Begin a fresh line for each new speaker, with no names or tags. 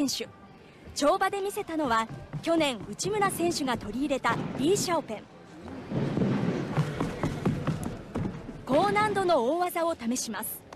選手。跳馬で見せたのは去年内村選手が取り入れたリーシャオペン。高難度の大技を試します。